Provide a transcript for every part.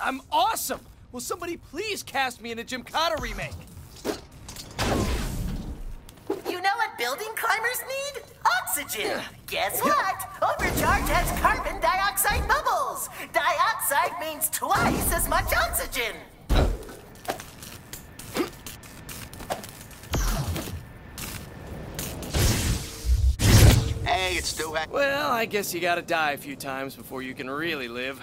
I'm awesome! Will somebody please cast me in a Gymkhana remake? You know what building climbers need? Oxygen! Guess what? Overcharge has carbon dioxide bubbles! Dioxide means twice as much oxygen! Hey, it's Stu. Well, I guess you gotta die a few times before you can really live.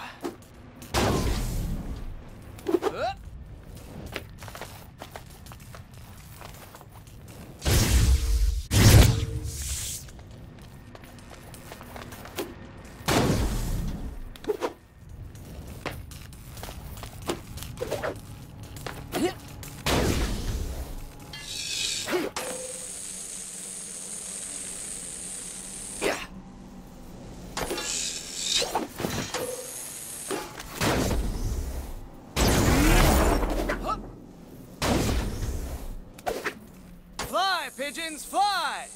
Fly, pigeons, fly!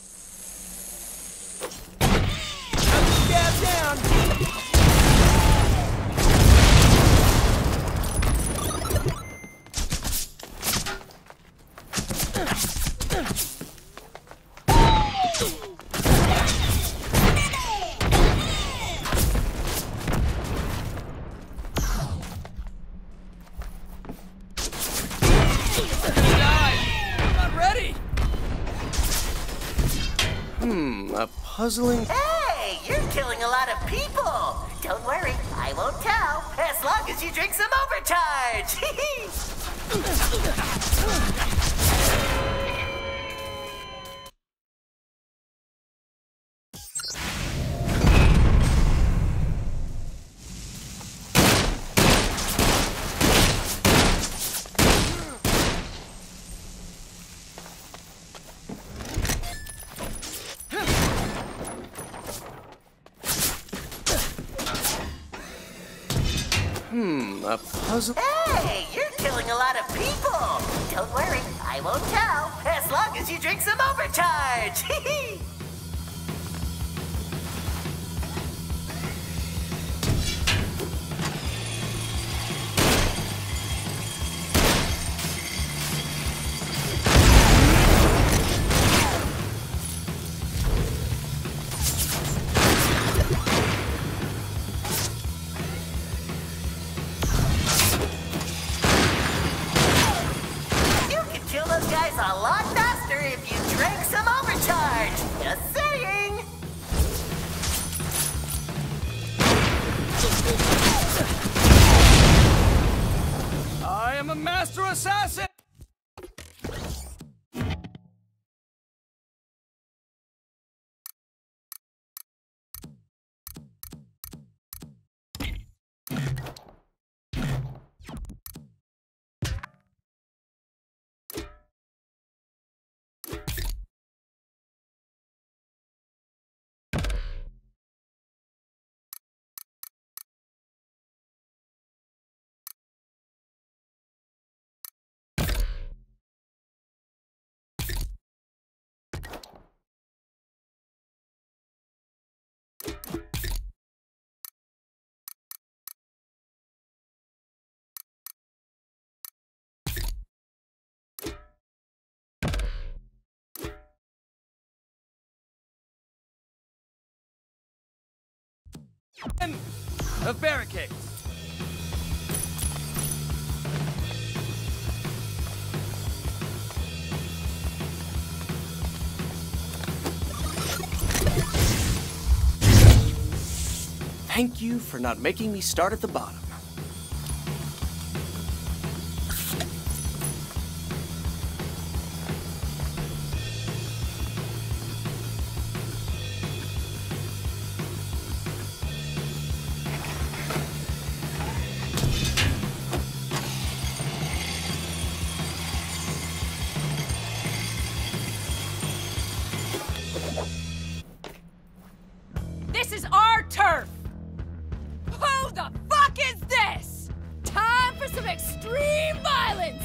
Scab down! A puzzling... Hey, you're killing a lot of people! Don't worry, I won't tell, as long as you drink some overcharge! A puzzle... Hey, you're killing a lot of people! Don't worry, I won't tell, as long as you drink some overcharge! A lot faster if you drank some overcharge. Just saying. I am a master assassin! Of barricades. Thank you for not making me start at the bottom. This is our turf! Who the fuck is this? Time for some extreme violence!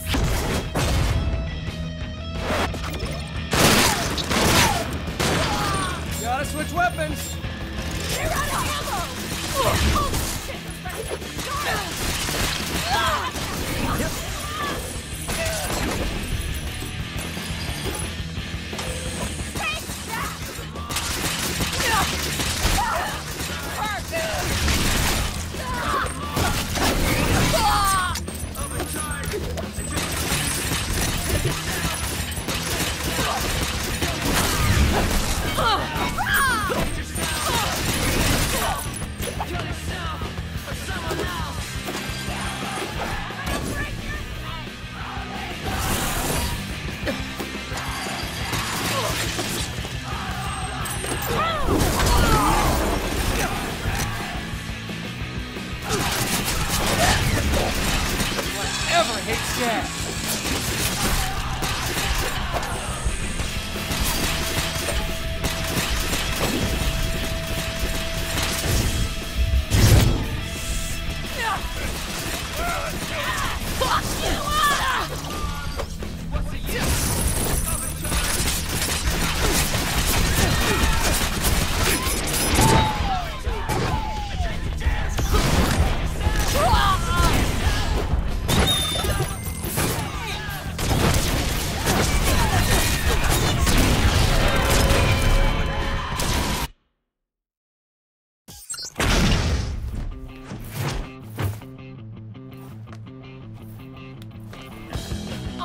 Gotta switch weapons! You're out of ammo! Oh, shit!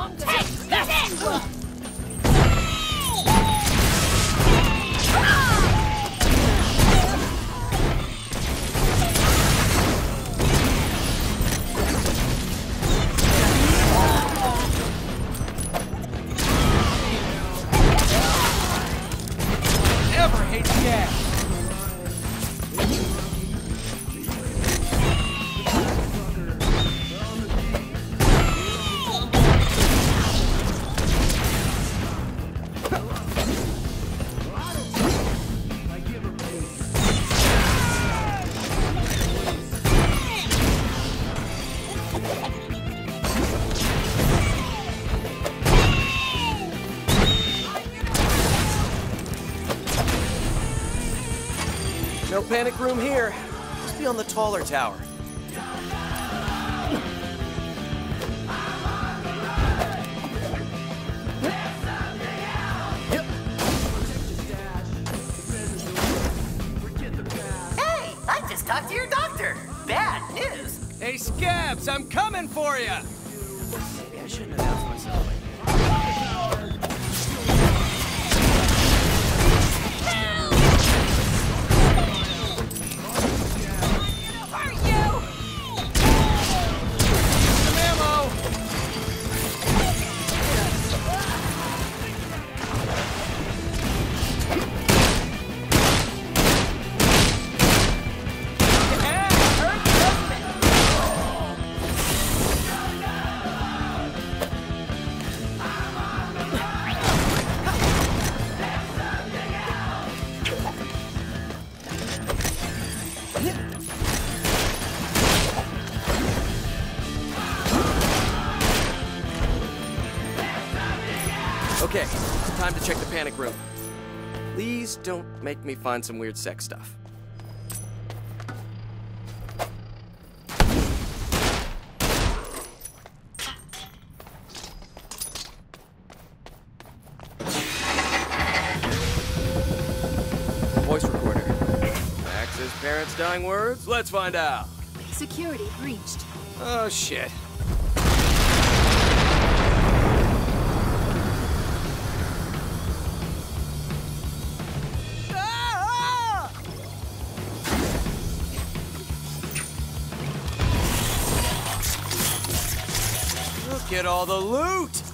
I'm gonna mess you up. Never hate gas. No panic room here. Must be on the taller tower. Hey, I just talked to your doctor. Bad news. Hey, Scabs, I'm coming for you! Maybe I shouldn't announce myself like Okay, it's time to check the panic room. Please don't make me find some weird sex stuff. Voice recorder. Max's parents' dying words? Let's find out. Security breached. Oh, shit. Look at all the loot!